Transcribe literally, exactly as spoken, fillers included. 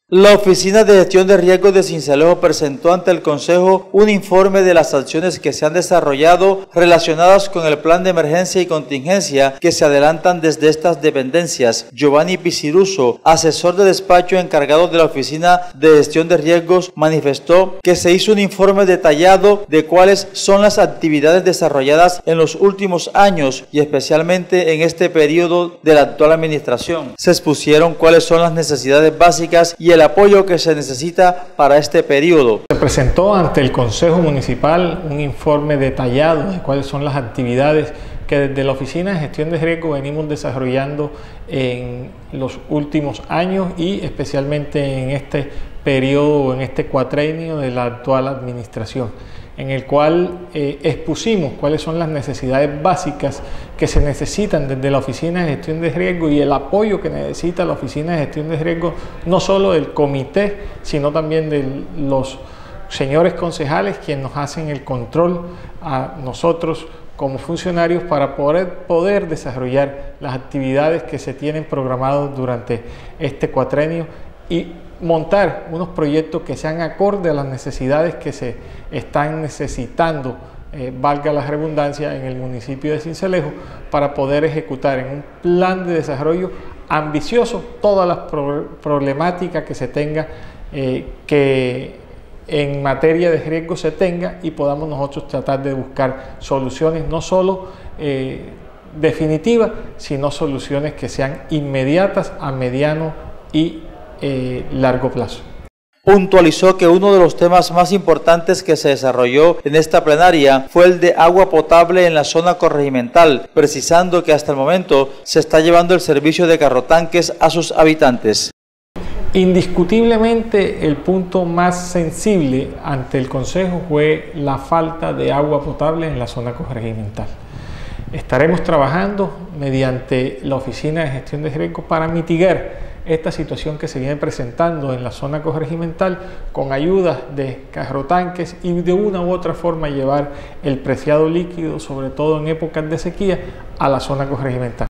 La Oficina de Gestión de Riesgos de Sincelejo presentó ante el Consejo un informe de las acciones que se han desarrollado relacionadas con el plan de emergencia y contingencia que se adelantan desde estas dependencias. Giovanni Piciruso, asesor de despacho encargado de la Oficina de Gestión de Riesgos, manifestó que se hizo un informe detallado de cuáles son las actividades desarrolladas en los últimos años y especialmente en este periodo de la actual administración. Se expusieron cuáles son las necesidades básicas y el el apoyo que se necesita para este periodo. Se presentó ante el Consejo Municipal un informe detallado de cuáles son las actividades que desde la Oficina de Gestión de Riesgo venimos desarrollando en los últimos años y especialmente en este periodo, en este cuatrenio de la actual administración, en el cual eh, expusimos cuáles son las necesidades básicas que se necesitan desde la Oficina de Gestión de Riesgo y el apoyo que necesita la Oficina de Gestión de Riesgo, no solo del comité, sino también de los señores concejales quienes nos hacen el control a nosotros como funcionarios para poder, poder desarrollar las actividades que se tienen programadas durante este cuatrenio y montar unos proyectos que sean acorde a las necesidades que se están necesitando, eh, valga la redundancia, en el municipio de Sincelejo, para poder ejecutar en un plan de desarrollo ambicioso todas las pro problemáticas que se tenga, eh, que en materia de riesgo se tenga y podamos nosotros tratar de buscar soluciones no solo eh, definitivas, sino soluciones que sean inmediatas a mediano y Eh, largo plazo. Puntualizó que uno de los temas más importantes que se desarrolló en esta plenaria fue el de agua potable en la zona corregimental, precisando que hasta el momento se está llevando el servicio de carrotanques a sus habitantes. Indiscutiblemente el punto más sensible ante el Consejo fue la falta de agua potable en la zona corregimental. Estaremos trabajando mediante la Oficina de Gestión de Riesgo para mitigar esta situación que se viene presentando en la zona corregimental con ayudas de carrotanques y de una u otra forma llevar el preciado líquido, sobre todo en épocas de sequía, a la zona corregimental.